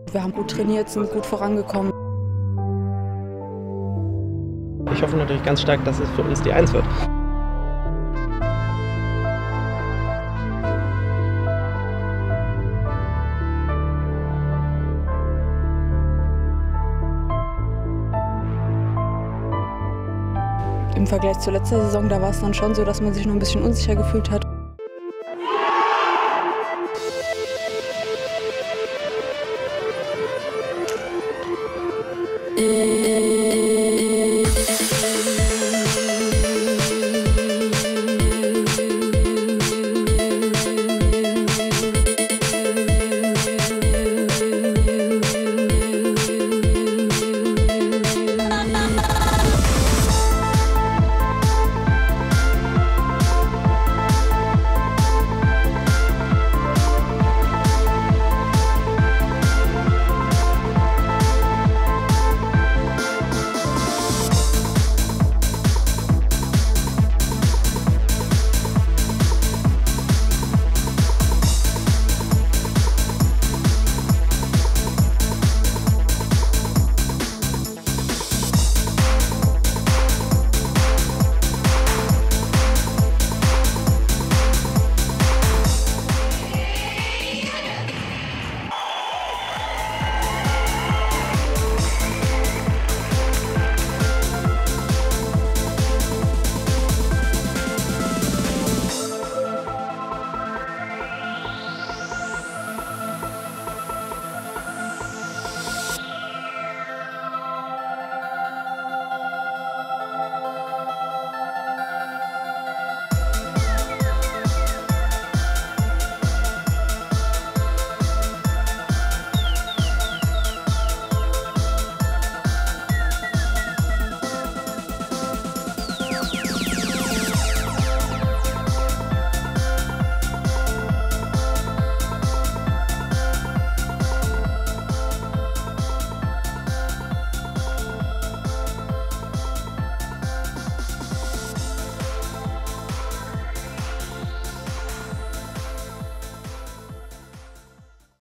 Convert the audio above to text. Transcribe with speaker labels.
Speaker 1: Wir haben gut trainiert, sind gut vorangekommen.
Speaker 2: Ich hoffe natürlich ganz stark, dass es für uns die Eins wird.
Speaker 1: Im Vergleich zur letzten Saison, da war es dann schon so, dass man sich noch ein bisschen unsicher gefühlt hat.